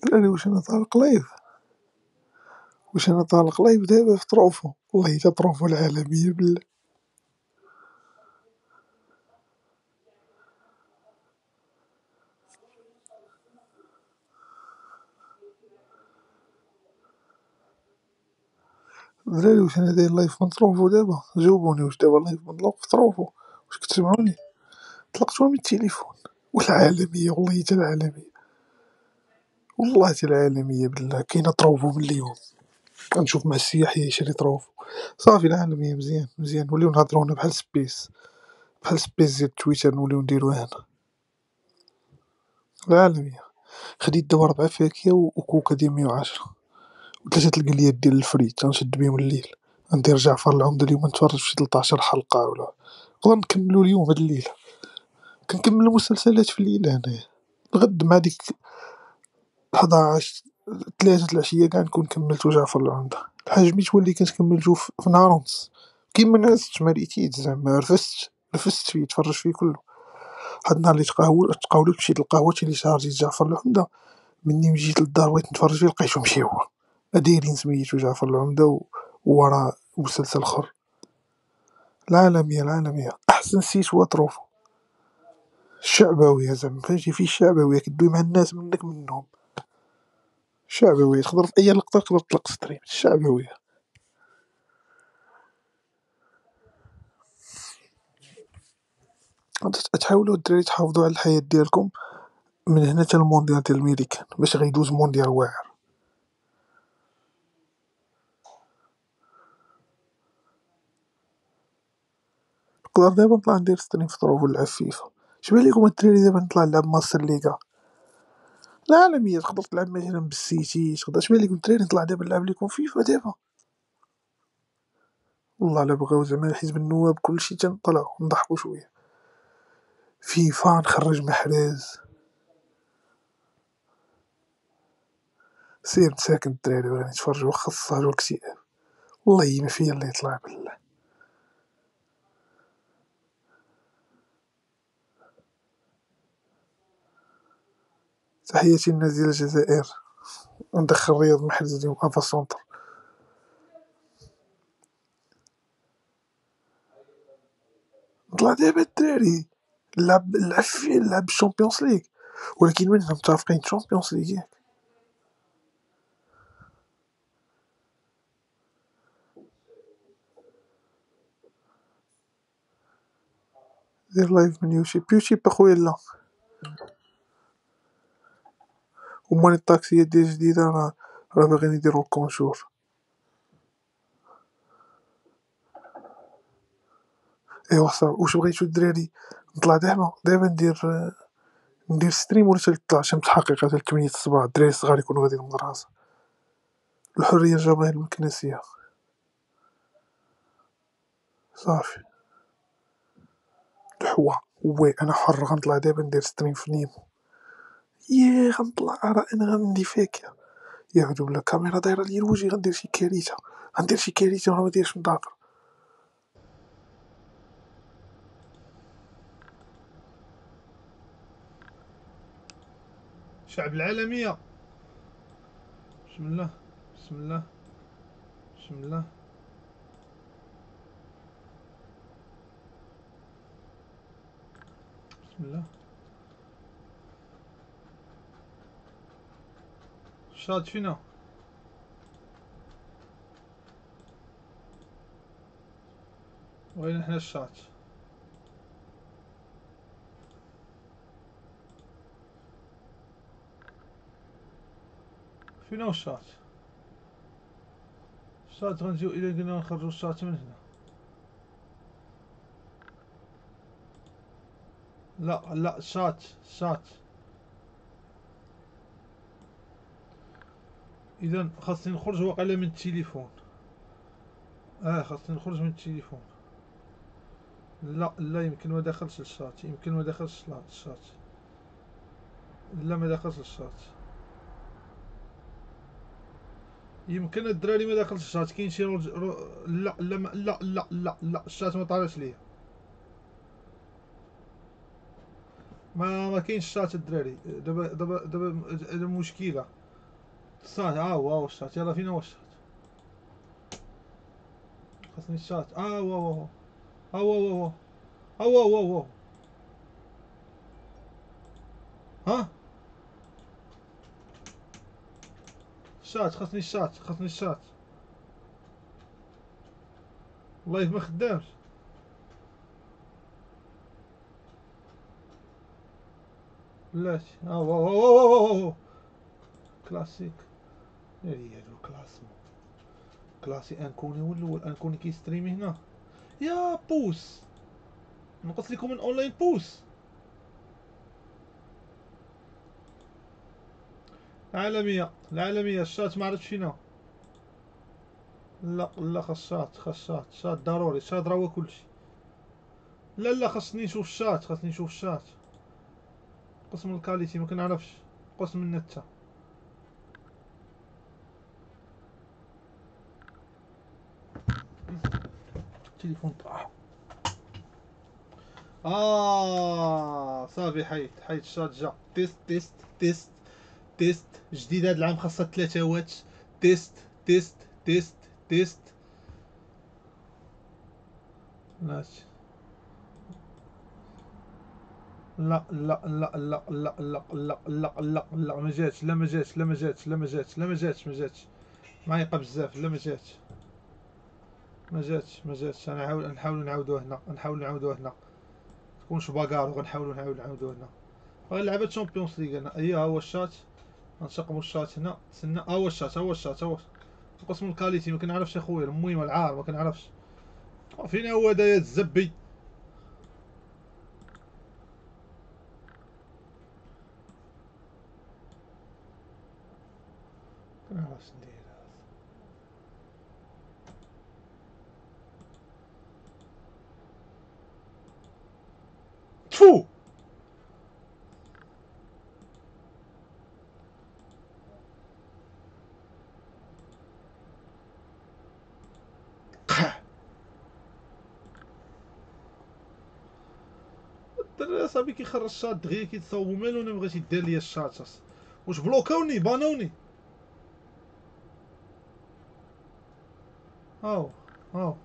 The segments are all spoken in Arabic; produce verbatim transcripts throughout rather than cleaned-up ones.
دراري واش انا طالق لايف واش انا طالق لايف دابا في طروفو، والله حتى طروفو العالمية بالله. دراري واش انا داير لايف من طروفو دابا، جاوبوني واش دابا لايف مطلوق في طروفو، واش كتسمعوني؟ طلقتوها من التليفون. والعالمية والله حتى العالمية، والله حتى العالمية بالله كاينة طروفو من اليوم. غنشوف مع السياحية يشري طروفو. صافي العالمية مزيان مزيان، نوليو نهضرونا بحال سبيس بحال سبيس ديال تويتر نوليو نديروها هنا. العالمية خديت دابا ربعة فاكهة وكوكا ديال مية وعشرة وثلاثة القليات ديال الفريت غنشد بيهم الليل. غندير جعفر العمدة اليوم نتفرج في شي تلطاش حلقة ولا نقدر نكملو اليوم هاد الليلة. كنكمل المسلسلات في الليلة هنايا الغد مع ديك حداش تلاتة العشية كاع نكون كملتو جعفر العمدة. الحاج ميت ولي كنت كملتو في في نهار ونص كيما نعست ما ريتيت زعما رفست رفست فيه تفرج فيه كله. هاد النهار اللي تقاول تقاولت مشيت للقهوة تيليشارجيت جعفر العمدة، مني جيت للدار بغيت نتفرج فيه لقيتو مشي هو. دايرين سميتو جعفر العمدة و وراه مسلسل اخر. العالمية العالمية احسن سيت هو طروفو. الشعبوية زعما فهمتي فيه الشعبوية كدوي مع الناس منك منهم. الشعبوية تقدر في اي لقطة تقدر تطلق ستريم الشعبوية. تحاولوا الدراري تحافظوا على الحياة ديالكم من هنا حتى المونديال ديال الميريكان باش غيدوز مونديال واعر. نقدر دابا نطلع ندير ستريم في طروف ونلعب فيفا. شبان ليكم الدراري دابا نطلع نلعب ماستر ليغا العالمية؟ تقدر تلعب مثلا بالسيتي تقدر. شبان ليكم الدراري نطلع دابا نلعب ليكم فيفا دابا؟ والله لا بغاو زعما حزب النواب كلشي تنطلعو نضحكو شوية. فيفا نخرج محرز سير مساكن الدراري بغا نتفرجوا واخا السهر والاكتئاب والله ما فيا اللي يطلع بالله. تحياتي للناس ديال الجزائر وندخل رياض محرز اليوم افا سونتر. نطلع دابا الدراري نلعب نلعب فيه نلعب الشامبيونز ليغ ولكن وين متفقين الشامبيونز ليغ ياك. دير لايف من يوتيوب يوتيوب اخويا لا. ومال الطاكسيات ديال جديدة راه راه باغيين يديرو الكونجور. ايوا صافي واش بغيتو الدراري نطلع دابا دابا ندير ندير ستريم ولا تطلع شمس حقيقة حتى ثمانية الصباح الدراري الصغار يكونوا غاديين للمدرسة. الحرية الجماهير المكنسية صافي الحوا وي انا حر غنطلع دابا ندير ستريم في نيمو. ياه غنطلع راه انا غندي فاكهة يعود ولا الكاميرا دايره ليا الوجه غندير شي كارثه غندير شي كارثه وما نديرش مذاكر. شعب العالمية بسم الله بسم الله بسم الله بسم الله. شاد فينا وين احنا الشات فينا الشات الشات غنجيو الى قلنا نخرجو الشات من هنا. لا لا شات شات اذا خاصني نخرج واقيلا من التليفون. اه خاصني نخرج من التليفون. لا لا يمكن ما دخلش الشات يمكن ما دخلش الشات لا ما دخلش الشات يمكن الدراري ما دخلش الشات كاين شي رج... رو... لا لا ما... لا لا لا لا الشات ما طالعش ليا ما ما كاينش الشات الدراري دابا دابا دابا المشكله الشات. ها هو هو الشات. يلا فين هو الشات؟ خاصني الشات. ها هو هو هو هو هو هو هو هو ها الشات. خاصني الشات. خاصني الشات. اللايف ما خدامش. بلاتي. ها هو هو هو هو هو كلاسيك. هي هادو كلاسمون كلاسي انكوني والاول. انكوني كيستريمي هنا. يا بوس نقص لكم من اونلاين بوس. العالمية العالمية الشات ما عرفتش فينا. لا لا خاص شات. خاص شات. شات ضروري. شات راه هو كلشي. لا لا خاصني نشوف الشات. خاصني نشوف الشات. قسم الكاليتي ما كنعرفش. قسم النتا. التليفون طاح. اه صافي حيت حيت الشات جا. تيست تيست تيست تيست جديد هاد العام خاصها ثلاثة وات. تيست تيست تيست تيست. ماشي. لا لا لا لا لا لا لا لا لا لا ما جاتش. لا ما جاتش. لا ما جاتش. لا ما جاتش. لا ما جاتش. ما جاتش معيقه بزاف. لا ما جاتش. ما جاتش. ما جاتش. انا نحاول نحاول نعاودوه هنا. نحاول نعاودوه هنا. تكونش باكار وغنحاولوا نحاول نعاودوه هنا. غير لعبه تشامبيونز ليغ هنا. هي ها هو الشات. غنشقموا الشات هنا. تسنى. ها هو الشات. ها هو الشات. ها هو قسم الكاليتي ما كنعرفش اخويا. المهم العار ما كنعرفش. فين هو دايا الزبي. كنعرفش ندير. تفو الدراري اصاحبي كيخرج الشات دغيا كيتصاوبوا مالو. انا بغيت يدير ليا الشات. واش بلوكاوني بانوني. هاو هاو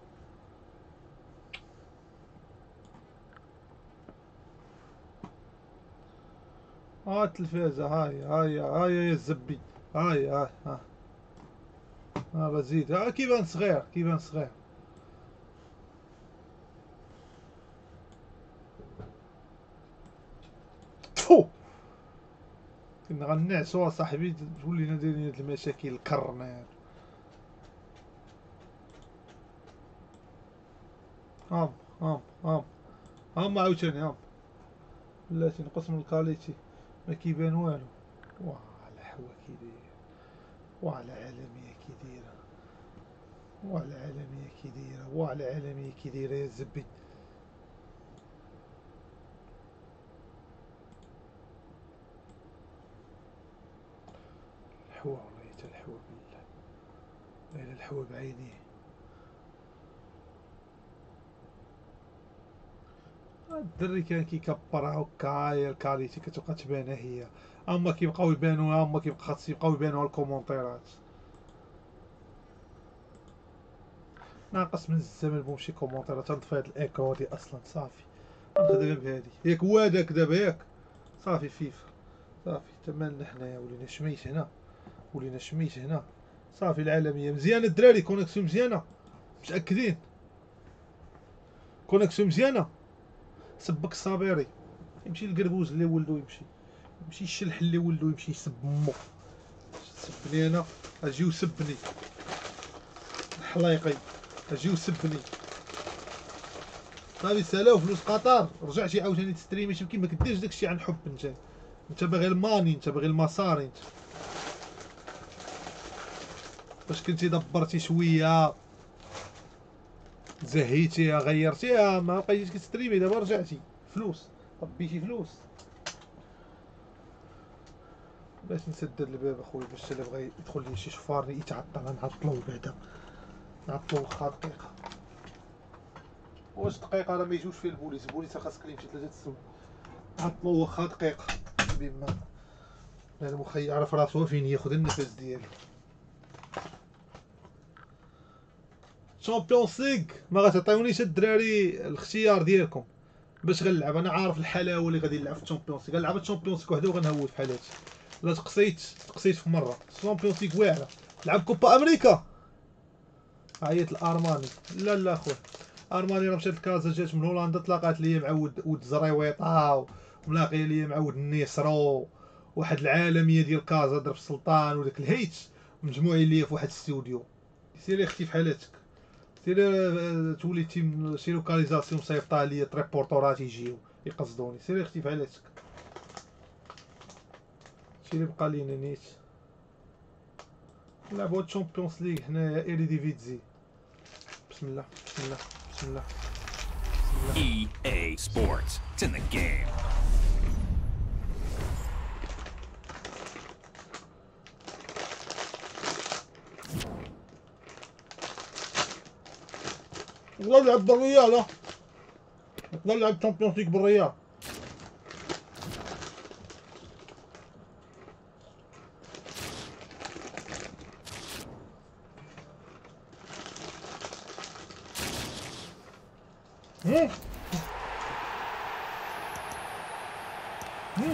ها التلفازة. هاي هاي هاي يا الزبي. هاي هاي ها ها بزيد. ها كيبان صغير. كيبان صغير. تفو كنا غنعسو اصاحبي تولينا دايرين هاد المشاكل الكرنات. هام هام هام هام عاوتاني هام. بلاتي نقص من الكاليتي ما كيبان والو. واه الحوا كي داير. واه العالمية كي دايرة. واه العالمية كي دايرة. واه العالمية كي دايرة يا الزبي. الحوا والله حتى الحوا بالله. لا الحوا بعينيه. الدري كان كيكبرها هكايا الكاليتي كتبقى تبان هي. اما كيبقاو يبانو. اما كيبقى خاص يبقاو يبانو الكومونتيرات. ناقص من الزمن بومشي كومونتيرات. نطفي هاد الايكو هادي اصلا صافي. نخدم بهادي ياك واداك دابا ياك. صافي فيفا. صافي تمالنا حنايا. ولينا شميت هنا. ولينا شميت هنا. صافي العالمية مزيانة الدراري. كونيكسيون مزيانة. متأكدين كونيكسيون مزيانة. سبك الصابيري يمشي للقربوز اللي ولدو. يمشي يمشي الشلح اللي ولدو. يمشي يسب مو. سبني انا. اجي وسبني الحلايقي. اجي وسبني. صافي سالاو فلوس قطر. رجعتي عاوتاني تستريمي. شوف كيما كديرش داكشي عن حب. انت انت باغي الماني. انت باغي المصاري. انت فاش كنتي دبرتي شويه زهيتيها غيرتيها ما بقيتيش كتستريمي. دابا رجعتي فلوس. طبيتي فلوس. باش نسدد الباب اخويا. باش اللي بغى يدخل لي شي شفار يتعطل نعطلو بعدا. نعطلو واخا دقيقه. واش دقيقه راه ما يجوش فيه البوليس. البوليس خاصك يمشي ثلاثه السوايع. عطلو واخا دقيقه بما هذا مخي يعرف راسو فين ياخذ النفس ديالو. شامبيونز ليغ ما غتعطيونيش الدراري الاختيار ديالكم باش غنلعب. انا عارف الحلاوه اللي غادي نلعب في الشامبيونز ليغ. غنلعب الشامبيونز ليغ وحده وغنهود في حالاتي. لا تقصيت تقصيت في مره. الشامبيونز ليغ واعره. لعب كوبا امريكا عيط الارماني. لا لا خويا ارماني راه مشات لكازا جات من هولندا تلاقات ليا مع ود ود زريويطه وملاقيه ليا مع ود النيسرو واحد العالميه ديال كازا ضرب السلطان وداك الهيت مجموعين ليا في واحد الاستوديو. سيري اختي في حالاتك سيري تولي تيم شي لوكاليزاسيون صيفطها ليا تريبورتورات يجيو يقصدوني. سيري اختي في حالاتك شي اللي بقى لينا نيت. نلعبو الشامبيونز ليغ حنايا ايريديفيزي. بسم الله بسم الله بسم الله بسم الله. E A Sports. It's in the game. نقدر نلعب بالريال. ها نقدر نلعب الشامبيونز ليغ بالريال. هم هم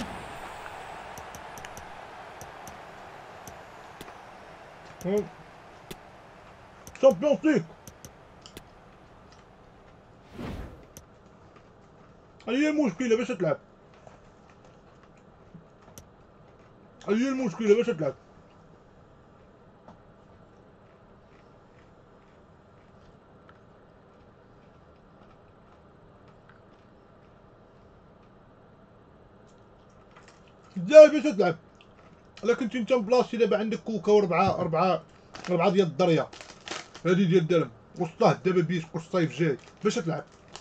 هم شامبيونز ليغ. هي المشكلة باش تلعب. هي المشكلة باش تلعب. ازاي باش تلعب؟ الا كنتي انت بلاصتي دابا عندك كوكا وربعة ربعة ربعة ديال الدريا هادي ديال الدرهم وسطاه دابا بيسكو الصيف جاي باش تلعب.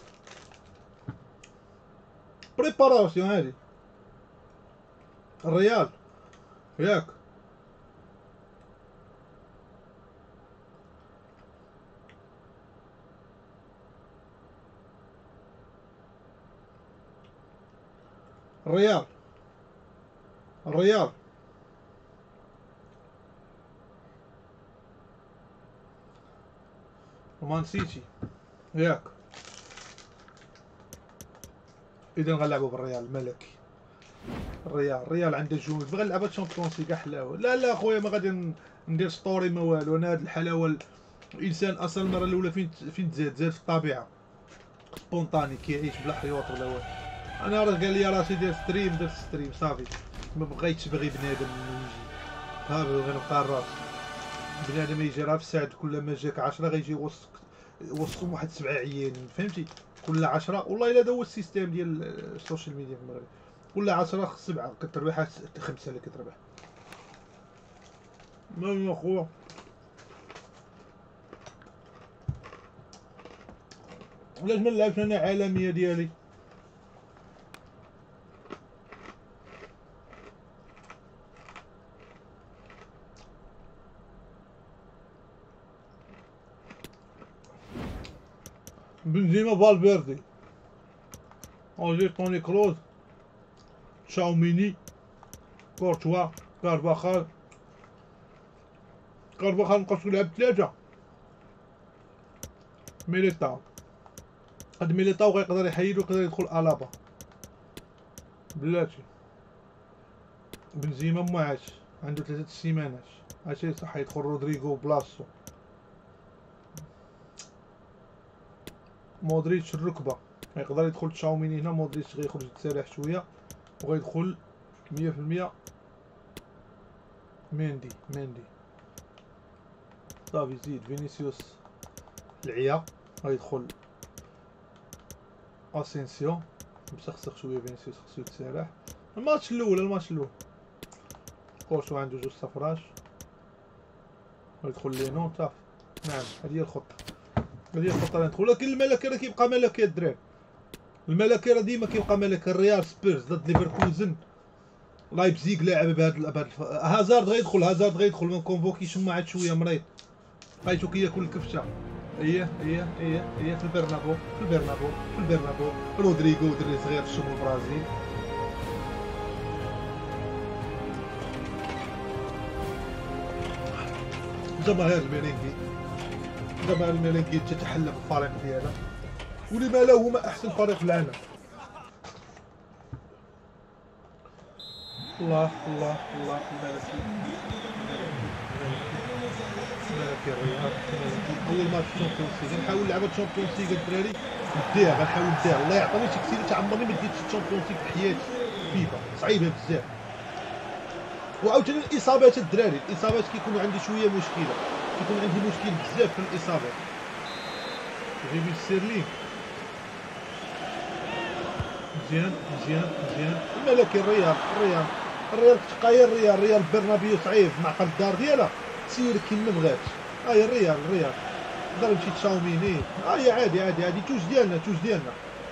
بريباراسيون هادي. الريال ياك الريال الريال ومان سيتي ياك. اذا غنلعبوا بالريال الملكي. الريال الريال عنده جهود. بغا نلعب الشامبيونز ليغ حلاوه. لا لا خويا ما غادي ندير ستوري ما والو. انا هاد الحلاوه الانسان اصلا المره الاولى فين فين تزاد زاد في الطبيعه سبونطاني كيعيش بلا حيوط ولا والو. انا راه قال لي راسي دير ستريم درت ستريم صافي ما بغيتش بغي بنادم يجي ها غنبقى الراس. بنادم يجي راه في ساعه كل ما جاك عشرة غيجي يوصك يوصكم واحد سبعة عيانين فهمتي. كل عشرة والله الا هذا هو السيستيم ديال السوشيال ميديا في المغرب. كل عشرة سبعة كتربح خمسة اللي كتربح. ما يا خويا علاش ما نلعبش انا عالميه ديالي. بنزيما فالفيردي اونجي توني كروز تشاوميني كورتوا كارفاخال. كارفاخال نقصو يلعب ثلاثة. ميليتاو هاد ميليتاو غيقدر يحيد ويقدر يدخل الابا بلاتي. بنزيما ما عادش عنده ثلاثة سيمانات هادشي صح يدخل رودريغو بلاصتو. مودريتش الركبه غيقدر يدخل تشاوميني هنا. مودريتش غيخرج يتسارح شويه وغيدخل مية في المية ميندي ميندي صافي. زيد فينيسيوس العيا غيدخل اسينسيو مسخسخ شويه. فينيسيوس خصو يتسارح. الماتش الاول الماتش الاول كورتوا عنده جوج صفراش غيدخل لينو صافي. نعم هذه هي الخطه هذه هي الخطه اللي ندخل. ولكن الملكي راه كيبقى ملكي الدراري. الملكي راه ديما كيبقى ملكي. الريال سبيرز ضد ليفركوزن لايبزيغ لاعب بهاد بهاد هازارد غيدخل هازارد غيدخل ما كونفوكيش ما عاد شويه مريض بقيتو كياكل الكفشه. ايه ايه ايه ايه في البرنابو في البرنابو في البرنابو. رودريغو دري صغير في الشمال البرازيل. جماهير الميرينغي جماهير الميرينغي تتحلى بالفريق ديالها ولما لا هما احسن فريق في العالم. الله الله الله الملكي الملكي الرياض الملكي اول ماتش تشامبيونز ليغ نحاول نلعب تشامبيونز ليغ الدراري نديها غنحاول نديها الله يعطيني شي كثير تعمرني ما ديتش تشامبيونز ليغ في حياتي فيفا صعيبه بزاف. وعاوتاني الاصابات الدراري الاصابات كيكونوا عندي شويه مشكله كيكون عندي مشكل بزاف في الاصابات. جيبي ستيرلينغ مزيان مزيان مزيان الملكي الريال الريال الريال تقاير الريال الريال برنابيو صعيب معقل الدار ديالها سير كيما بغات. هاي الريال الريال نقدر نمشي تشاوميني هاي عادي عادي عادي توج ديالنا توج ديالنا.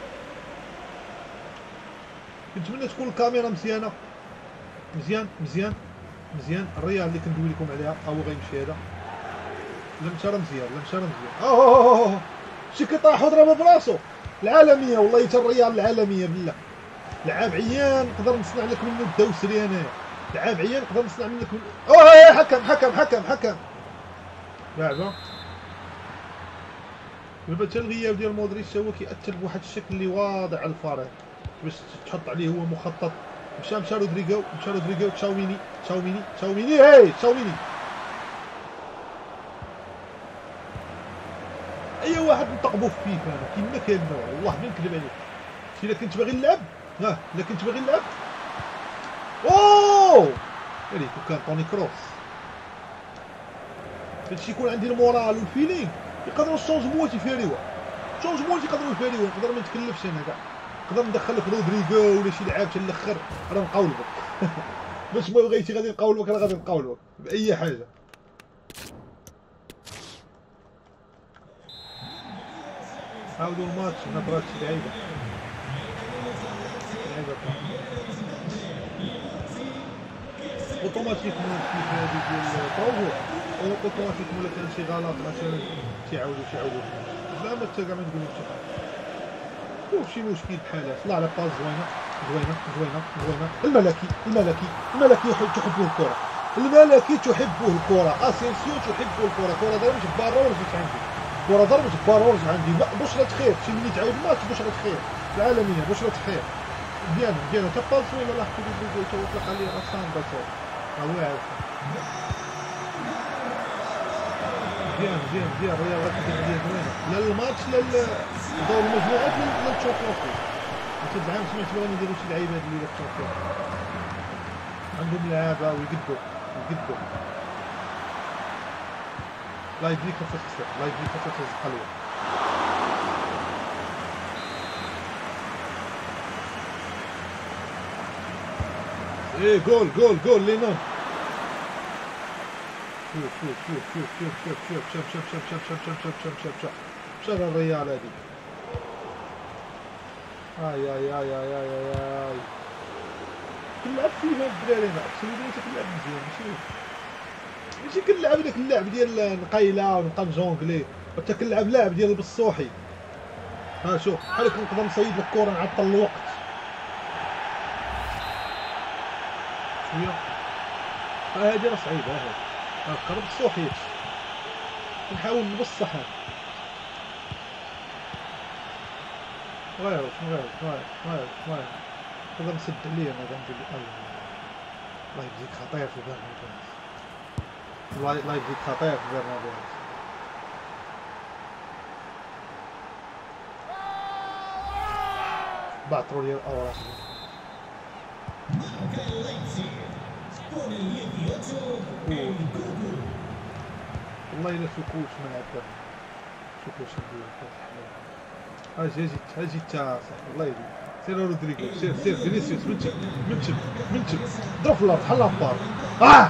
كنتمنى تكون الكاميرا مزيانه مزيان مزيان مزيان. الريال اللي كندوي لكم عليها هو غيمشي هذا لا مشى راه مزيان لا مشى راه مزيان. اوه شي كيطيح وضربه براسو العالميه والله حتى الريال العالميه بالله. لعاب عيان نقدر نصنع لك منه الدوسري انايا لعاب عيان نقدر نصنع منك من... اوه حكم حكم حكم حكم لعبه دابا حتى الغياب ديال مودريتش هو كيأثر بواحد الشكل اللي واضح على الفريق باش تحط عليه هو مخطط. مشى مشى رودريغو مشى رودريغو تشاوميني تشاوميني تشاوميني هاي تشاوميني. اي واحد نطقبو في فيفا انا كيما كاين نوع والله ما نكذب عليك. شي الا كنت باغي نلعب ها الا كنت باغي نلعب اوه هذيك كان طوني كروس هادشي يكون عندي المورال والفيلينغ يقدروا الشونجمون يفاريوها الشونجمون يقدروا يفاريوها نقدر ما نتكلفش انا كاع نقدر ندخل لك رودريغو ولا شي لعاب حتى الاخر راه نقاولبك باش ما بغيتي غادي نقاولبك راه غادي نقاولبك باي حاجه. عاودوا الماتش نبرات شي لعيبه لعيبه اوتوماتيكمون كيف هادي ديال طوغو اوتوماتيكمون الا كان شي غلط مثلا تيعاودوا تيعاودوا لا ما حتى كاع ما تقولوا حتى حاجه شي مشكل بحال هذا. طلع على باس زوينه زوينه زوينه زوينه. الملكي الملكي الملكي تحبه الكره الملكي تحبه الكره اسينسيو تحبه الكره كره ضربت بارو ورجعت عندي كره ضربت بارو ورجعت عندي بشرة خير شي ملي تعاود الماتش بشرة خير العالميه بشرة خير مزيان مزيان. حتى باس زوينه لاحظتوا اللي توطلق عليه راسان باتو ها هو عارف مزيان مزيان مزيان الريال غتبدا عليه زوينه لا الماتش لا دور المجموعات لا الشامبيونز ليغ. هاد العام سمعت بغاو يديروا شي لعيبه هاد الليله في الشامبيونز عندهم لعابه ويقدوا يقدوا لايف ليك خاصها تخسر لايف ليك خاصها تهز قلوه. ايه جول جول جول لينون شوف شوف شوف شوف شوف شوف شوف شوف شوف شوف شوف شوف شوف شوف شوف شوف شوف الريال هادي اي اي اي اي اي اي كنلعب فيها الدراري انا اقسم بالله كنلعب مزيان ماشي ماشي كنلعب داك اللعب ديال نقيله ونبقى نجونكلي حتى كنلعب لعب ديال بالصوحي. ها شوف بحال هكا نقدر نصيد لك الكره نعطل الوقت شويه. ها هادي راه صعيبه هادي ها قرب الصوحيت نحاول نبصح هذا غير غير غير غير غير نقدر نسد عليه انا كندير الله يجزيك خطير في برنابيو الله الله يجزيك خطير في برنابيو. بعثروا لي الاوراق والله الا سكوت ما نعرف سكوت ندير اجي اجي اجي تا صاحبي الله يهديك سير رودريغو سير سير فينيسيوس منتب منتب منتب ضرب في الارض بحال لامبار اه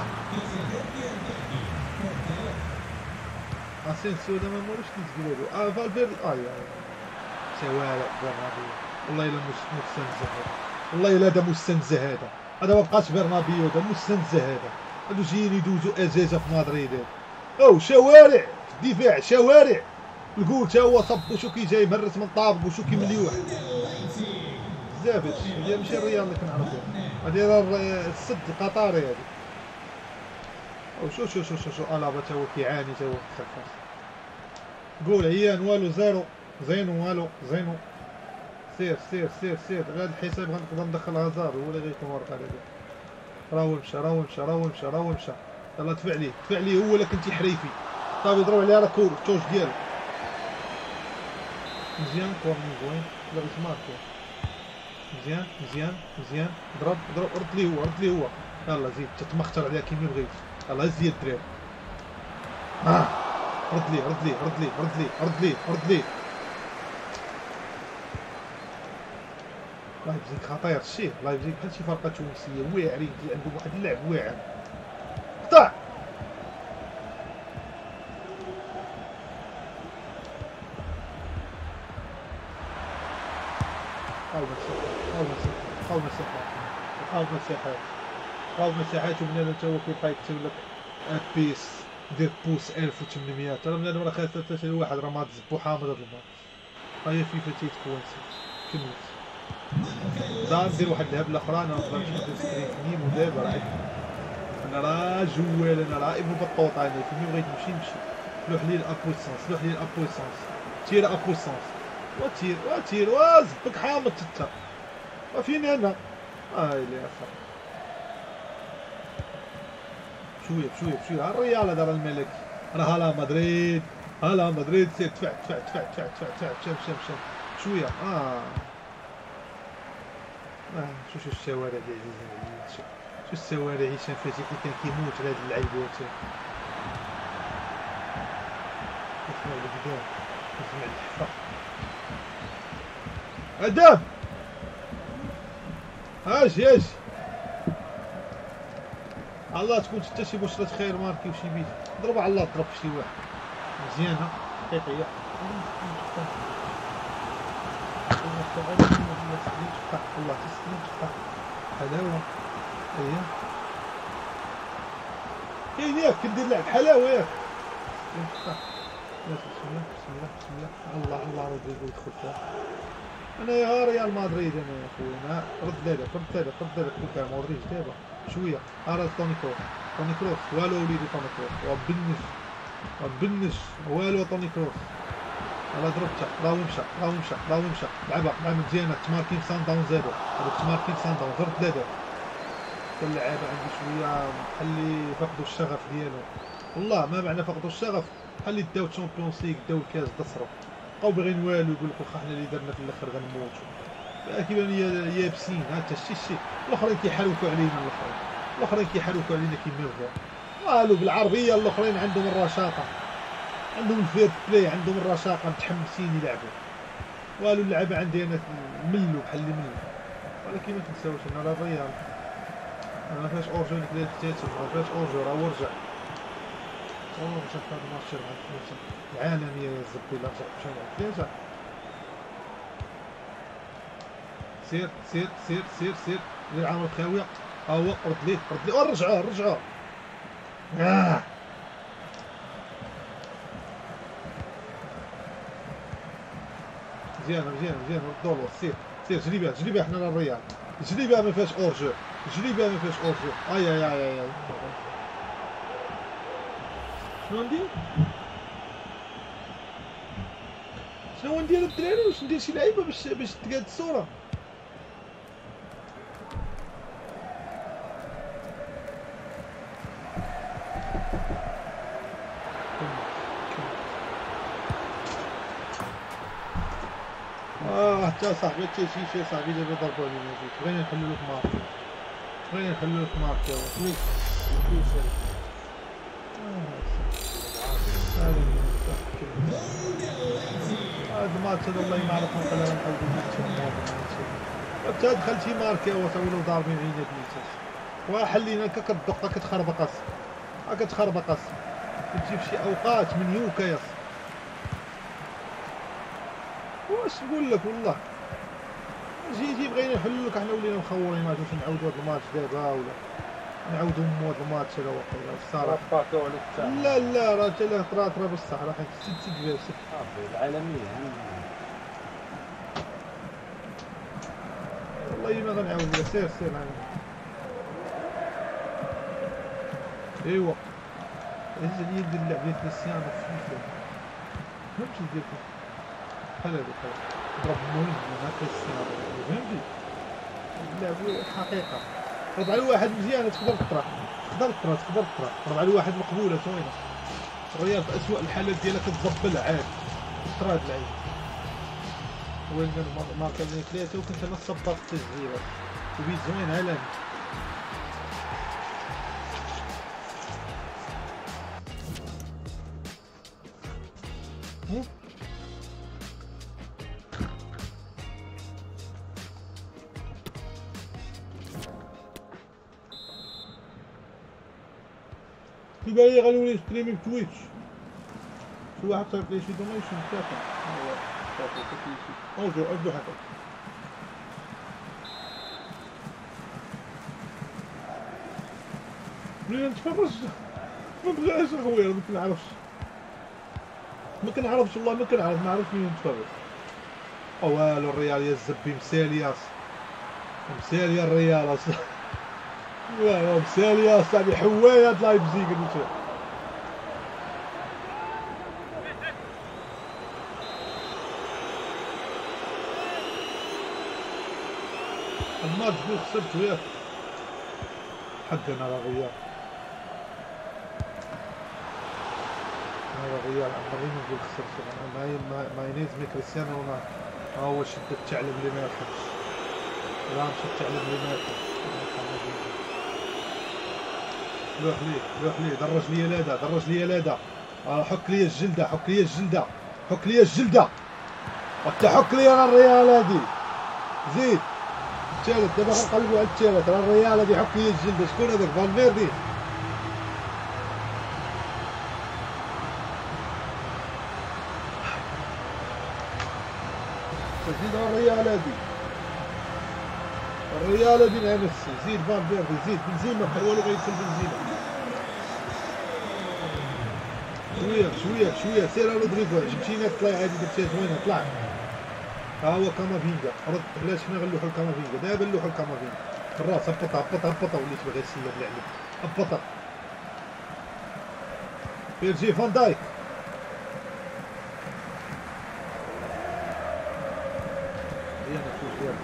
اسينسيو هذا ما مولوش كيتقول له اه فالفيردي اي سوالق برنابيو والله الا مستنزه هذا والله الا هذا مستنزه هذا هذا ما بقاش برنابيو هذا مستنزه هذا هادو جايين يدوزو ازازه في مدريد او شوارع في الدفاع شوارع الجول تا هو صب وشو كي جاي مهرس من طابق وشو كي مليوح بزاف هادشي هي ماشي الريال اللي كنعرفو هادي راه السد القطري هادي او شو شو شو شو شو الابا تا هو كيعاني تا هو في الخلفات. قول عيان والو زيرو زينو والو زينو. سير سير سير سير غير الحساب غنقدر ندخل هازار هو اللي غيكون ورقه هذا. راهو مشى راهو مشى راهو مشى راهو مشى. يلا دفع ليه دفع ليه هو اللي كنتي حريفي. صافي ضرب عليه راه كول التوش ديالو. مزيان كورني زوين لا سمارت. مزيان مزيان مزيان ضرب ضرب رد ليه هو رد ليه هو. يلا زيد تتمختر عليها كيما بغيت. يلا زيد الدراري. اه رد ليه رد ليه رد ليه رد ليه رد ليه رد ليه. الله يجزيك خطير الشيء الله يجزيك بحال شي فرقه تونسيه واعرين عندهم واحد اللعب واعر. قطع حاول حاول حاول مساحات حاول مساحات حاول مساحات وبنادم تا هو كيبقى يكتب لك بيس دير بوس ألف وثمانمية راه بنادم راه خاص حتى واحد راه ما تزبو حامض هاد الماتش. ها هي فيفا تيتكون كملت دار ندير واحد الهبله اخرى. انا نقدر ندير سكرين فيلم ودابا راه انا راه جوال انا راه ابن بطوطه انا فيلم بغيت نمشي نمشي. لوح لي الابويسونس لوح لي الابويسونس تير ابويسونس وتير وتير وزبك حامض تتا وفيني انا هاي اللي اخر شويه بشويه بشويه. الريال هذا راه الملك راه هلا مدريد هلا مدريد. سير دفع دفع دفع دفع دفع دفع مشى مشى مشى شويه. اه اه شو شو الشوارع ديال عزيزي شو شو الشوارع هشام فتحي كان كيموت على هاد اللعيبات. اسمع البداية اسمع الحفا ادم اجي اجي الله تكون حتى شي بشرة خير ماركي وشي بيت ضرب على الله ضرب شي واحد مزيانة حقيقية. الله تسلم تفتح حلاوة اييه كاين ياك كندير لعب حلاوة ياك تفتح. بسم الله بسم الله بسم الله الله الله رودريغو يدخل فيها. انا يا ريال مدريد انا يا خويا رد هذاك رد هذاك رد هذاك كوكا مودريتش دابا شويه. ها توني كروس توني كروس والو وليدي توني كروس وبنش وبنش والو توني كروس. يلا ضربتها راهو مشى راهو مشى راهو مشى لعبها لعبه مزيانه تماركين سان داون زادو هذوك تماركين سان داون ضرب ثلاثه. اللعابه عندي شويه بحال اللي فقدوا الشغف ديالو والله ما معنى فقدوا الشغف بحال اللي داو تشامبيونز ليغ داو الكاس دصروا بقاو باغيين والو يقول لك واخا حنا اللي درنا في الاخر غنموتوا كيبان لي يابسين. هانتا شتي شتي الاخرين كيحالوكوا علينا الاخرين الاخرين كيحالوكوا علينا كيما بغاو والو بالعربيه. الاخرين عندهم الرشاقه عندهم الفير بلاي عندهم الرشاقه متحمسين يلعبوا والو. اللعبه عندي انا ملوا بحال اللي ملوا ولكن ما تنساوش انا راه الريال انا ما فيهاش اورجو اللي كدا تيتر ما فيهاش اورجو راه ورجع والله رجع في هذا الماتش ربعة ثلاثة العالمية يا زبي لا رجع مشى ربعة ثلاثة. سير سير سير سير سير دير عامر خاوية ها هو رد ليه رد ليه رجعوه رجعوه. آه مزيانة مزيانة مزيانة ردوا له سير سير جري بها جري بها حنا للريال جري بها ما فيهاش اورجو جري بها ما فيهاش اورجو. اي اي اي اي شنو ندير؟ شنو ندير الدراري واش ندير شي لعيبه باش باش تقاد الصوره؟ اه حتى صاحبي حتى شي شي صاحبي دابا ضربوا علينا جيت بغينا نحلوا لك مارك بغينا نحلوا لك مارك يا ولد هذا الماتش هذا والله ما عرفنا نقدر نحلوا الماتش حتى دخلتي مارك يا وصاوي لو ضاربين عينك نيتاش وحلينا هكا كتدق كتخربق هكا كتخربق كتجي في شي اوقات من يوكا يا واش نقول لك والله جي جي بغينا نحلوا لك حنا ولينا مخورين ما عرفتش نعاودوا هذا الماتش دابا ولا نعاودوا نمو هذا الماتش هذا واقيلا الصراحه لا لا راه حتى لا طرات راه بصح راه حيت ست ست ديال ست العالميه والله ما غنعاود ولا سير سير ايوا هز عليا ندير اللعب ديال كريستيانو في فيفا فهمتي ديالكم بحال هادوك ضرب المهم مع كريستيانو فهمتي اللعب حقيقة ربعة لواحد مزيانة تقدر تطرح تقدر تطرح تقدر تطرح ربعة لواحد مقبولة زوينة الريال في أسوأ الحالات ديالها كتزبل عاد طرا هاد اللعيبة وين ماركا لنا ثلاثة وكنت أنا السباق التسجيلات وبيت زوين عالمي في بالي غنولي ستريمي في تويتش شي واحد صايب لي شي دونيشن كافي صافي كافي اوجو ابدو حتى ملي نتفرج ما بغاش اخويا ما كنعرفش ما كنعرفش والله ما كنعرف ما عرفت مين نتفرج او والو الريال يا الزبي مسالي مسالي الريال اصلا والو مسالي اصاحبي حوايه هاد لايبزيغ قلت الماتش بو خسرت وياك حقنا الريال هذا الريال عمري ما نقول خسرت ما ما ما ينزمي كريستيانو رونالدو ها هو شد الثعلب اللي ما يرحمش لا مشى الثعلب اللي ما يرحمش لوح ليه لوح ليه درج ليا لادا درج ليا لادا حك ليا الجلده حك ليا الجلده حك ليا الجلده وانت حك ليا انا الريال هادي زيد الثالث دابا غنقلبوا على الثالث راه الريال هادي حك ليا الجلده شكون هذاك فالفيردي زيد الريال هادي الريال هادي مع ميسي زيد فالفيردي زيد بنزيما بحال والو غيدخل بنزيما شويه شويه شويه سير رودريغو مشينا طلع عادي درتيها زوينه طلع ها هو كامافينغا رد علاش حنا غنلوحو الكامافينغا دابا نلوحو الكامافينغا بالراس هبط هبط هبط وليت باغي نسلم اللعبه هبط فيرجي فان دايك هي انا شوف فيها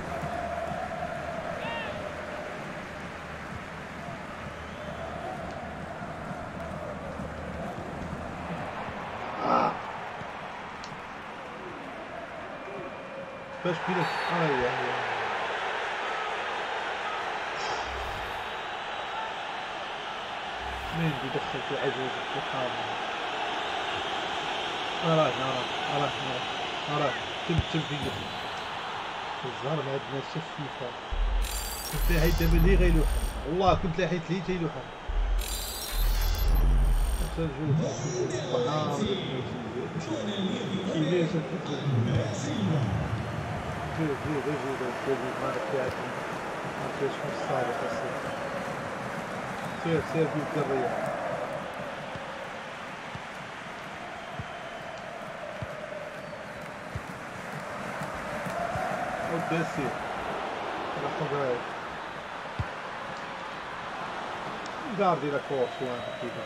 باش كيلو اي اي مين بيدخل في عجوز في حامل اراه اراه اراه اراه تم تم فيا الزهر ما عندنا شي فيفا كنت لاحيت دابا اللي غيلوح والله كنت لاحيت ليه تيلوح تنجوز سبحان الله زيد زيد زيد زيد ما نفعت ما فيش مصالح اصلا سير سير بيد الريال ودي سير ناخذ هاي جاردي لا كورس وين كيف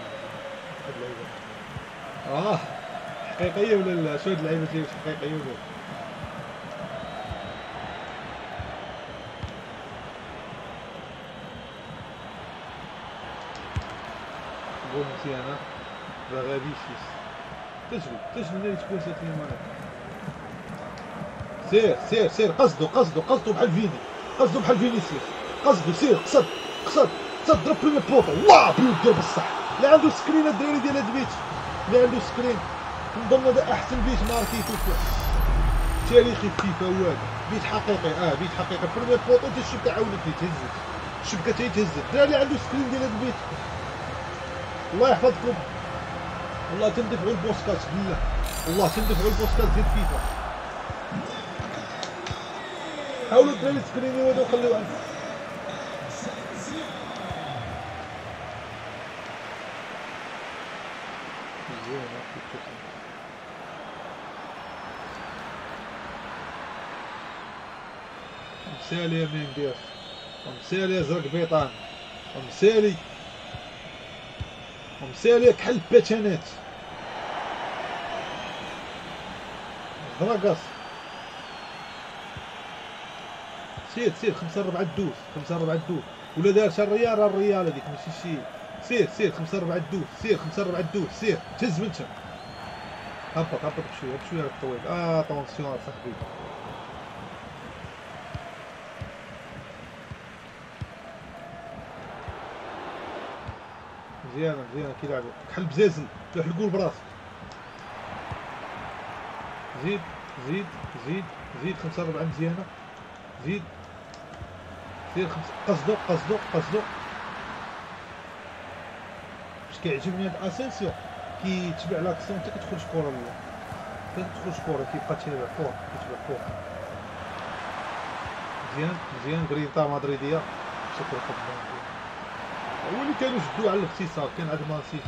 اه حقيقيه ولا لا شو هاد اللعيبه ديالك حقيقيه ولا لا مزيانه باغابيشيس تجري تجري اللي تكون ساتي مالك سير سير سير قصدو قصدو قصدو بحال فيني قصدو بحال فينيسيوس قصدو سير قصد قصد قصد ضرب بريمي بوطو الله بيو دير بصح اللي عنده سكرين الدراري ديال هاد البيت اللي عنده سكرين نظن هذا احسن بيت ماركيتو تاريخي في فيفا هو هذا بيت حقيقي اه بيت حقيقي بريمي بوطو حتى الشبكه عاونت لي تهزت الشبكه تيتهزت الدراري اللي عنده سكرين ديال هاد البيت الله يحفظكم والله تندفعوا البوسكات بالله والله تندفعوا البوسكات ديال فيفا حاولوا الدراري تسكرينيو هذا وخليوه عنده مسالي يا ميندير ومسالي يا زرق بيطان ومسالي ومسالك حل باتانات دراكاس. سير سير خمسة ربعة دوز خمسة ربعة دوز ولا دارش الريال راه الريال هذيك ماشي شي. سير سير خمسة ربعة دوز سير خمسة ربعة دوز سير تهز من تما. هبط هبط بشويه بشويه الطويل. اه طونسيون صاحبي. مزيانه مزيانه كيلعبوا كحل بزازل تروح الجول براسك. زيد زيد زيد زيد خمسة ربعة مزيانه زيد سير خمسة. قصدو قصدو قصدو باش كيعجبني هاد اسينسيو كيتبع لاكسيون حتى كتخرج كره لله حتى كتخرج كره كيبقى تيتبع فوق كيتبع فوق. مزيان مزيان غرينتا مدريديه شكرا خدام هو اللي كانوا شدوا على الاختصار كان عند مان سيتي.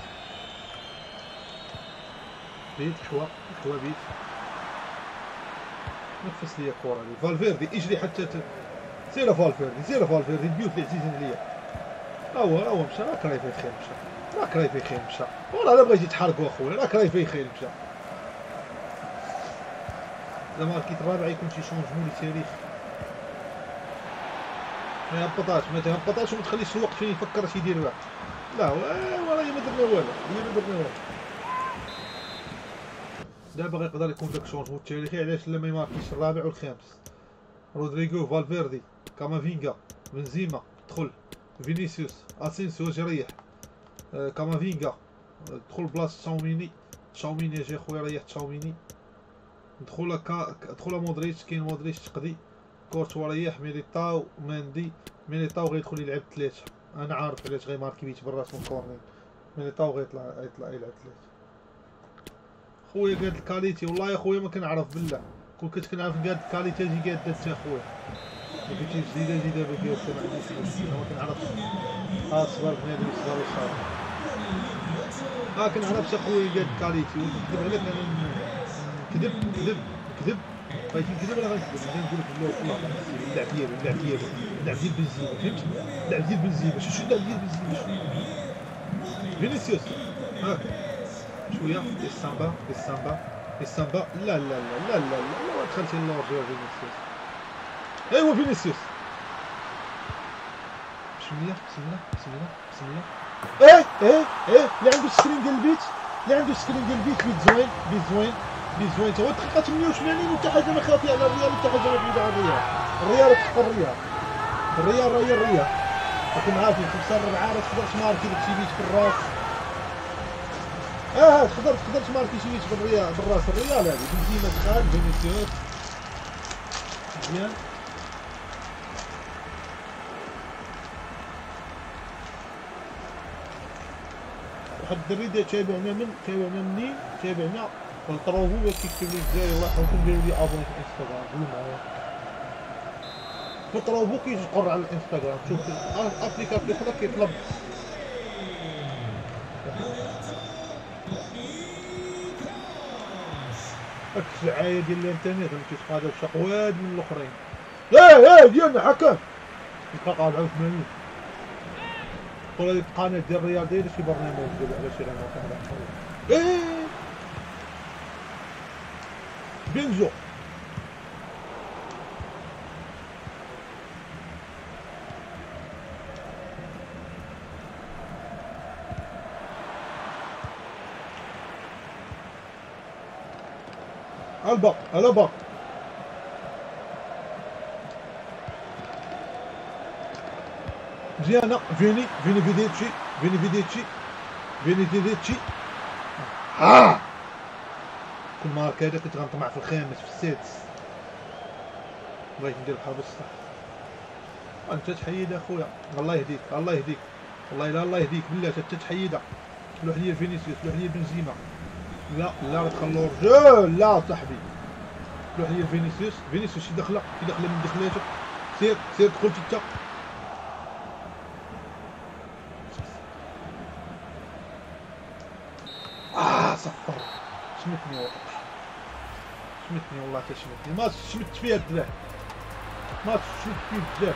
بيت حوا حوا بيت نفس ليا الكره هذه. فالفيردي اجري حتى ت... سير فالفيردي سير فالفيردي البيوت اللي عزيزين عليا. ها هو ها هو مشى راه كرايفي خير مشى راه كرايفي خير مشى وراه لا بغيتي تحرقوا اخويا راه كرايفي خير مشى. زعما ماركيت الرابع يكون شي شونجمون للتاريخ. ما يهبطاش ما تهبطاش وما تخليش الوقت فين يفكر اش يدير واحد. لا والله ما درنا والو هي ما درنا والو. دابا غيقدر يكون داك الشونجمون التاريخي علاش لا ما يماركيش الرابع والخامس. رودريغو فالفيردي كامافينغا بنزيما دخل فينيسيوس اسينسيو جا ريح. آه كامافينغا دخل بلاصه تشاوميني تشاوميني اجي خويا ريح تشاوميني. دخل كا دخل مودريتش كاين مودريتش تقضي كورتوا ريح ميليتاو ماندي. ميليتاو غيدخل يلعب ثلاثه. انا عارف علاش غيماركي بيت براس من كورنير. ميليتاو غيطلع يطلع يلعب ثلاثه. خويا قاد الكاليتي والله يا خويا ما كنعرف بالله كون كنت كنعرف قاد الكاليتي اجي قاد حتى خويا ما كنتيش جديده جديده بكيف ما عنديش ما كنعرفش. ها صبر بنادم صغار وصغار ما كنعرفش اخويا قاد الكاليتي ونكذب عليك انا نكذب نكذب نكذب بغيتي نكذب ولا غنكذب انا نقول لك لا والله اللعب ديالو اللعب ديالو اللعب ديال بنزيما فهمت اللعب ديال بنزيما شوف شو اللعب ديال بنزيما فينيسيوس هاك شويه ديال السامبا ديال السامبا ديال السامبا لا لا لا لا لا لا لا دخلتي اللور جوا فينيسيوس. ايوا فينيسيوس بسم الله بسم الله بسم الله بسم الله. ايه ايه ايه اللي عنده السكرين ديال البيت اللي عنده السكرين ديال البيت بيت زوين بيت زوين بيت زوين تا هو الدقيقه ثمانية وثمانين وحتى حاجه ما خافيه على الريال وحتى حاجه ما بعيده على الريال. الريال تحقق الريال الريال راهي الريال راكم عارفين خمسة ربعة راه تقدر تماركي داك شي بيت في الراس. اه تقدر تقدر تماركي شي بيت بالريال بالراس الريال هذه بنزيما دخل فينيسيوس مزيان. واحد الدري ديال تابعنا من تابعنا منين تابعنا نطروفو باش كيكتب لي الجزائر الله يحفظكم ديروا لي ابوني في الانستغرام قولوا معايا نطروفو كيتقر على الانستغرام شوف الابليكاسيون الاخرى كيطلب هاك الشعايه ديال الانترنت ما كيتقاداوش اقواد من الاخرين. ايه ايه ديالنا حكا نبقى قاعد عاود ثمانين قول هذيك القناه ديال الرياض دايره شي برنامج ديال على شي غنوقع على ايه بنزو البا البا مزيانه فيني فيني فيديتشي فيني فيديتشي فيني فيديتشي ها كل مارك هذا كنت غنطمع في الخامس في السادس بغيت ندير بحال بصح انت تحيد اخويا الله يهديك الله يهديك والله لا الله يهديك بالله حتى تحيدها لوح ليا فينيسيوس لوح ليا بنزيما لا لا راه تخلو رجال لا صاحبي لوح ليا فينيسيوس فينيسيوس شي دخله شي دخله من دخلاته سير سير دخل انت اه صفر شمتني والله شمتني والله تشمتني ما شمت فيها الدراع ما شمت فيه الدراع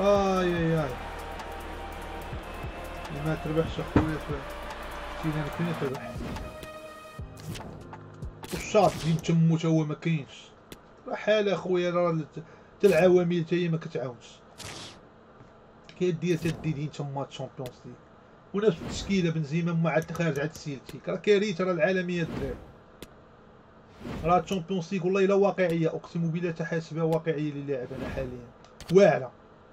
اي اي اي ما تربحش اخويا فينا فين تربح والشاط ديما تمو تا هو ما كاينش راه حال اخويا راه حتى العوامل تا هي ما كتعاونش كيدير تديدين تما تشامبيونز ليغ ونفس التشكيله بنزيما ما عاد خارج عاد السيلتيك راه كارثه راه العالميه الدراري راه تشامبيونز ليغ والله الا واقعيه اقسم بالله تحاسبها واقعيه اللي لاعبنا حاليا واعره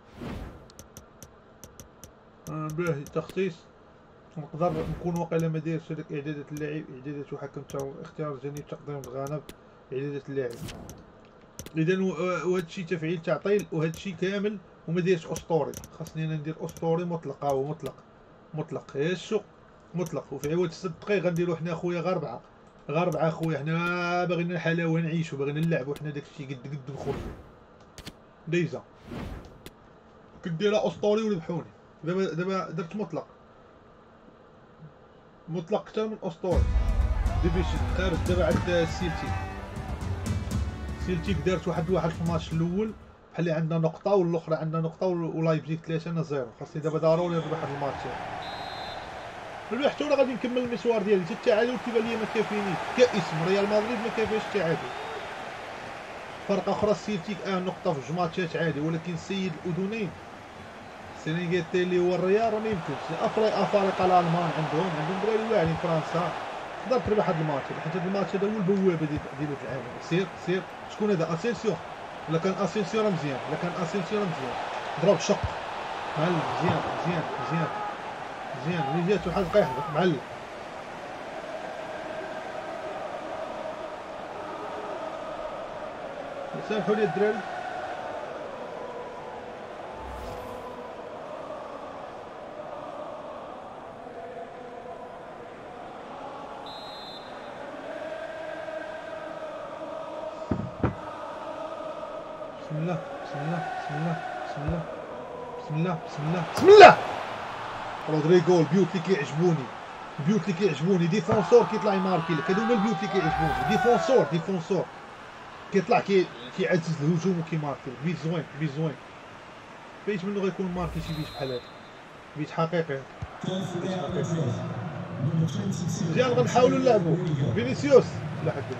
آه باهي تخصيص نقدر نكون واقيلا ما دايرش هذاك اعدادات اللاعب اعدادات وحكم اختيار جانب تقديم الغنم اعدادات اللاعب اذا وهذا الشيء تفعيل تعطيل وهذا الشيء كامل وما دايرش اسطوري خاصني انا ندير اسطوري مطلق هو مطلق مطلق هاشو مطلق وفي عوض ست دقائق غنديرو حنا خويا غير ربعه غير ربعه خويا حنا باغيين الحلاوه نعيشو باغيين نلعبو حنا داك الشيء قد قد نخرجو ديزا كديرها اسطوري وربحوني دابا دابا درت مطلق مطلق اكثر من اسطوري ديفيشن خارج دابا عند السيلتيك سيلتيك دارت واحد واحد في الماتش الاول بحال اللي عندنا نقطه والاخرى عندنا نقطه ولايبزيغ ثلاثه انا زيرو خاصني دابا ضروري نربح هاد الماتش ربحت ولا غادي نكمل المشوار ديالي حتى التعادل كيبان لي ما كافينيش كاسم ريال مدريد ما كافيش التعادل فرقه اخرى السيلتيك اه نقطه في جوج ماتشات عادي ولكن السيد الاذنين سينيغيتي اللي هو الريال راه ما يمكنش افريقيا افارقه الالمان عندهم عندهم دراري واعرين فرنسا تقدر تربح هاد الماتش حيت هاد الماتش هذا هو البوابه ديال العالم سير سير شكون هذا اسينسيو ولا كان اسينسيو راه مزيان ولا كان اسينسيو راه مزيان ضرب شق معلم مزيان مزيان مزيان مزيان اللي جاتو واحد دقيقه معلم سامحوا لي الدراري بسم الله بسم الله بسم الله بسم الله بسم الله بسم الله بسم الله رودريغو البيوت اللي كيعجبوني البيوت اللي كيعجبوني ديفونسور كيطلع يماركي لك هادو هما البيوت اللي كيعجبوني ديفونسور ديفونسور كيطلع كي كيعزز الهجوم وكيماركي بيت زوين بيت زوين بيت منو غيكون ماركي شي بيت بحال هذا بيت حقيقي مزيان غنحاولوا نلعبوا فينيسيوس لا حد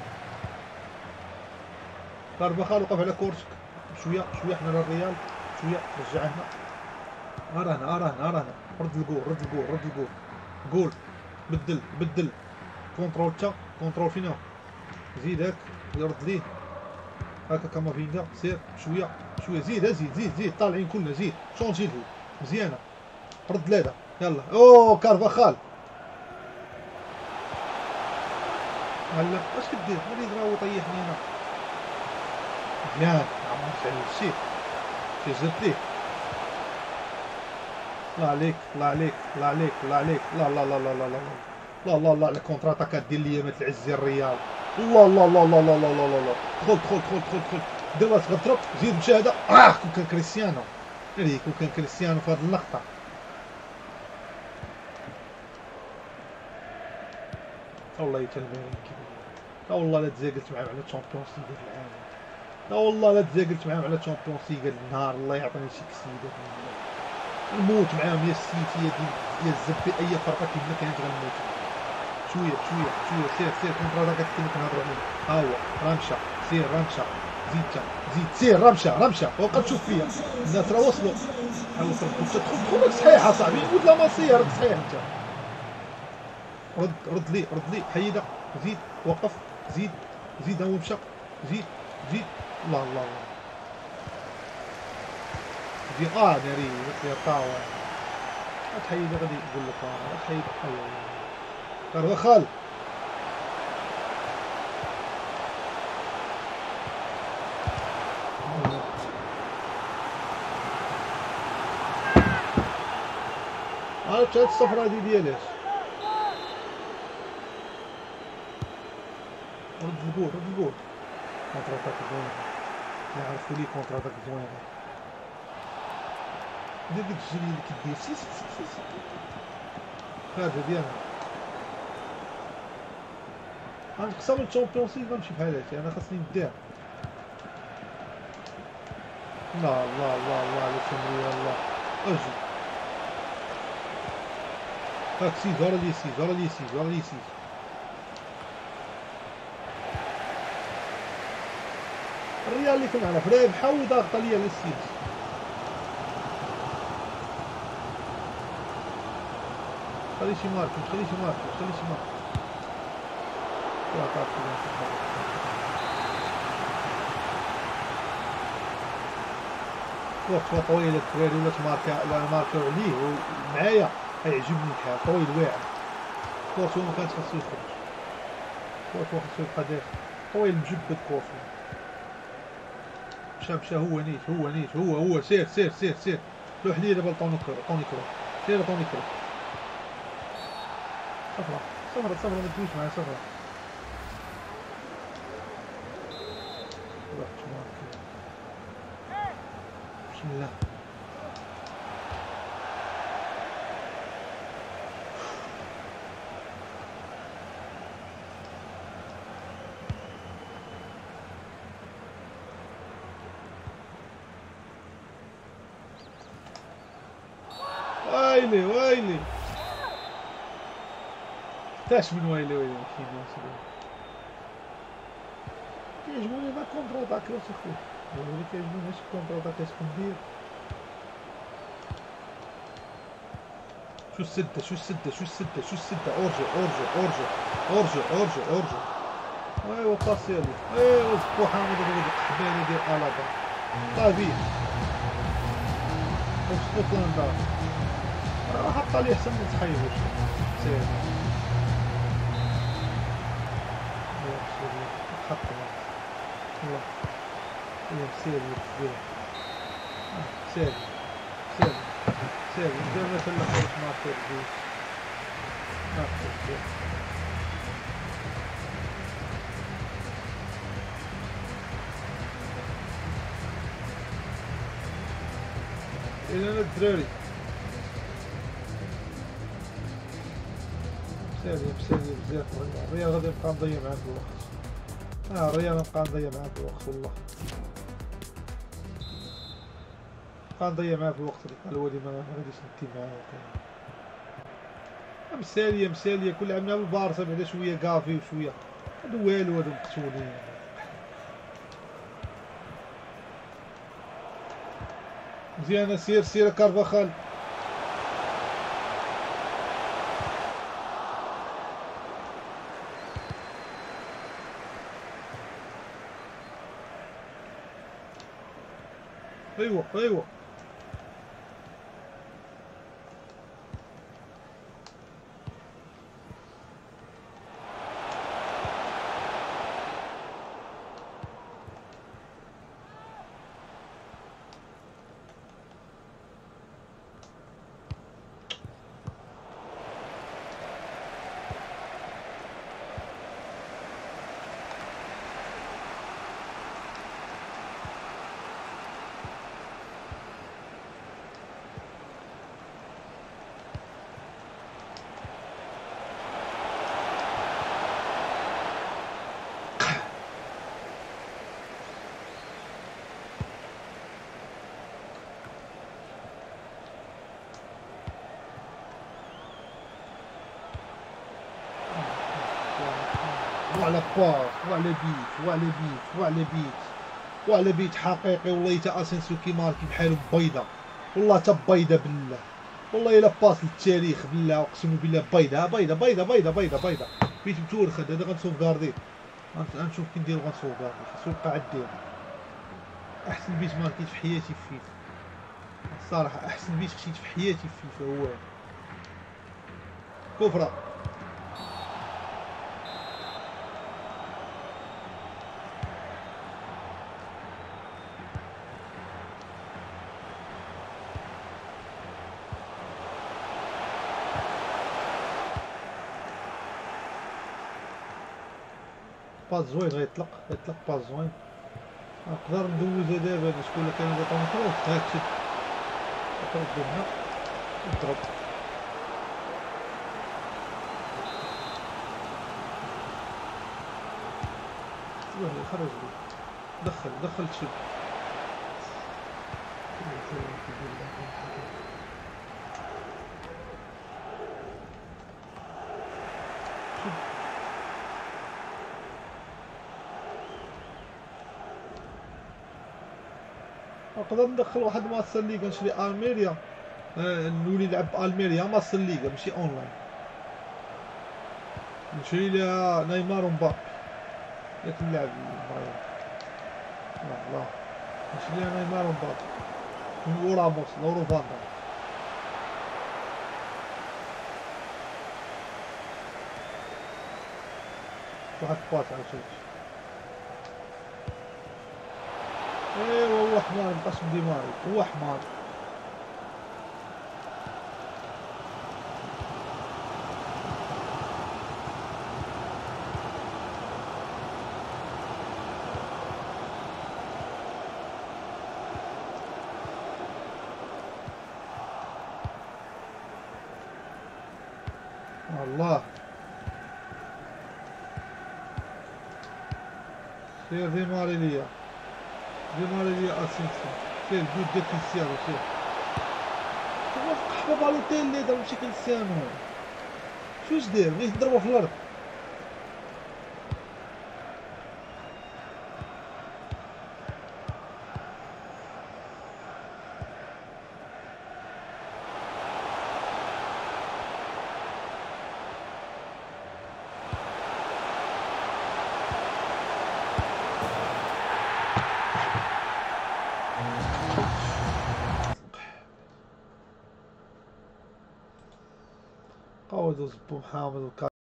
كارفاخال وقف على كورتك شويه شويه حنا للريال شويه رجع هنا ارى هنا ارى هنا ارى هنا رد الجول رد الجول رد الجول جول بدل بدل كونترول تا كونترول فينا زيد هاك يرد ليه هاكا كامافينغا سير شويه شويه زيد زيد زيد زيد طالعين كلنا زيد شونجي له مزيانه رد لهذا يلا اوه كارفاخال هلا اش كدير غادي يضرب ويطيحني هنا مزيان عمرت على الشيء شي زدت ليه الله عليك الله عليك الله عليك الله عليك لا لا لا لا لا لا لا لا لا الكونتر اتاكات ديال اليامات العز الريال الله الله الله الله الله الله الله الله دخل دخل دخل دخل دخل دير راسك غتضرب زيد مشاهده اه كون كان كريستيانو عليك كون كان كريستيانو في هذه اللقطه والله يتلمين كبير لا والله لا تزاقلت معاه على الشامبيونز ليغ ديال العالم لا والله لا تزاقلت معاهم على الشامبيونز ليغ هاد النهار الله يعطيني شي كسيده نموت معاهم يا السيتي يا يا الزبي اي فرقه كيما كانت غنموت شويه شويه شويه سير سير كونتر هذاك كنا كنهضروا عليه ها هو راه مشى سير راه مشى زيد تا زيد سير راه مشى راه مشى وبقى تشوف فيا الناس راه وصلوا حاول تدخل تدخل صحيح اصاحبي قلت لا ما سير صحيح انت رد رد لي رد لي حيدها زيد وقف زيد زيد هو مشى زيد زيد الله الله الله زيد اه ناري يا طاوع تحيدها غادي يقول لك اه تحيد ايوا كارفاخال عرفت هاد الصفرة هادي ديالاش رد الجول رد الجول كونتر اتاك زوين نعرفو ليه كونتر اتاك زوين دير ديك الجري اللي كدير سي سي سي سي خارجة ديالها غنقسم الشامبيونز ليغ غنمشي بحال هادشي انا خاصني ندير لا لا لا لا على تمرير الله اجي هاك سيد ورا لي سيد ورا لي سيد ورا لي سيد الريال اللي كنعرف رابحة وضاغطة ليا للسيد خلي شي ماركي خلي شي ماركي خلي شي ماركي وقت طويل الدراري ولا تماركا لا ماركاو عليه ومعايا غيعجبني الحال طويل واعر كورتو ما كانش خاصو يخرج كورتو خاصو يبقى داخل طويل مجبد كورتو مشى مشى هو نيت هو نيت هو هو سير سير سير سير لوح لي دابا عطوني كرة عطوني كرة سير عطوني كرة صفرة صفرة صفرة ما تجوش معايا صفرة بسم الله ويلي ويلي تاش من ويلي ويلي كيعجبوني ما كونترول داك اخويا اللي كيعجبوني اش كونترول داك اش كندير شو السدة شو السدة شو السدة شو السدة اورجو اورجو اورجو اورجو اورجو اورجو ايوا باسيالي ايوا بو حامد هذا الحباني ديال الابا طافي اسكتلندا حط عليه احسن من تحيوش سير حط الله الله سير سير سير سير سير زي ما تلا خلص ما ترجع ما ترجع إلى الدراري سالي بسالي بزاف الريال غادي نبقى نضيع معاك الوقت اه الريال نبقى نضيع معاك الوقت والله نبقى نضيع معاك الوقت الولي ما غاديش نتي معاه مسالية مسالية كل عام نلعب البارسا بعدا شوية كافي وشوية هادو والو هادو مقتولين مزيانة سير سير كارفاخال ايوه ايوه وعلى باس وعلى بيت وعلى بيت وعلى بيت وعلى بيت حقيقي والله تا اسينسيو كيماركي بحالو بيضة والله تا بيضة بالله والله الا باس للتاريخ بالله اقسم بالله بيضة بيضة بيضة بيضة بيضة بيضة بيت متورخد هذا غنسوفكارديه غنشوف كي ندير غنسوفكاردي خاصو يبقى عندي احسن بيت ماركيت في حياتي في فيفا الصراحة احسن بيت خشيت في حياتي في فيفا هو كفرة باس زوين غيطلق غيطلق باس زوين نقدر ندوزها دابا شكون كان يعطيني كروس هاك شد نضرب هنا نضرب واه خرج لي دخل دخل شد نقدر ندخل واحد ماتش ليغا نشري الميريا، آه نولي نلعب الميريا ماتش ليغا ماشي اونلاين، نشري لها نيمار ومبابي ياك نلعب المغرب. لا لا نشري لها نيمار ومبابي وراموس لورو فاندا. واحد الباس عاوتاني. ايوا هو حمار مبقاش ديماري، هو حمار. الله سير ديماري ليا، ديماري ليا اسينسيو، سير البيت ديال كريستيانو سير. هو قحبة بالوتيلي دابا ماشي كريستيانو، شواش داير بغيت نضربو في الارض. قاود وزبو محمد